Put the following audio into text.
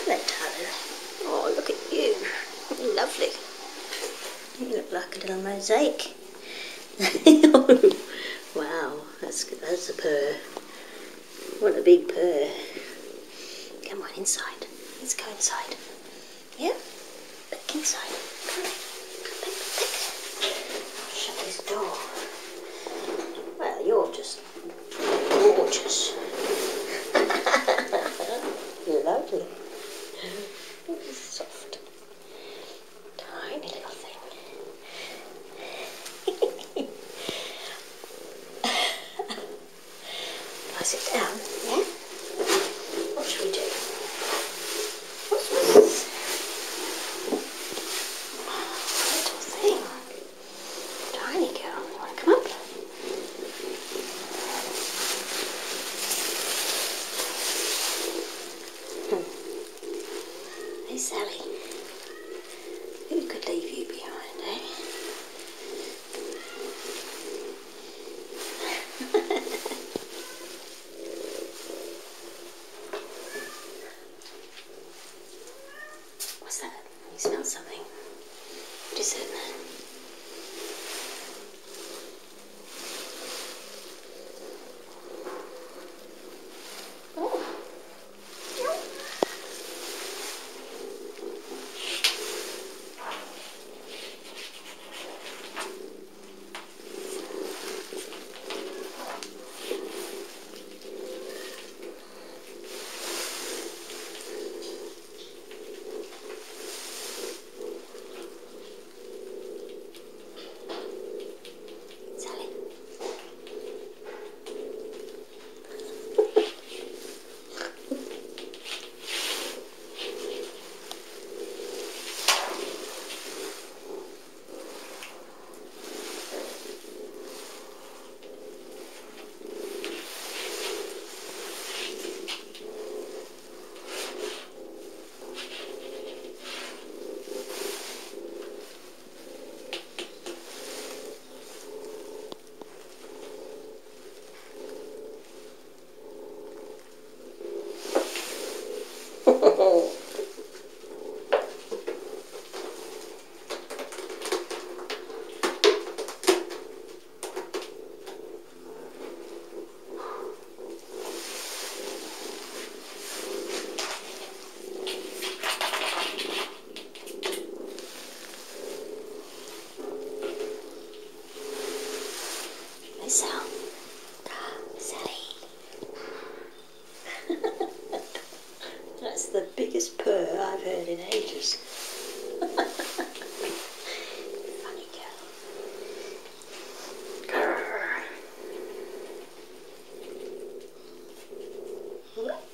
Hello, darling. Oh, look at you. You're lovely. You look like a little mosaic. Wow, that's good. That's a purr. What a big purr. Come on, inside. Let's go inside. Yeah? Back inside. Come on. Come back. I'll shut this door. Well, you're just gorgeous. Lovely. Soft. Tiny little thing. If I sit down, yeah? What should we do? What's this? Little thing. Tiny girl. You want to come up? Hey, Sally. Who could leave you behind, eh? What's that? You smell something. What is it? Oh. Sally. That's the biggest purr I've heard in ages. Funny girl. Grrr.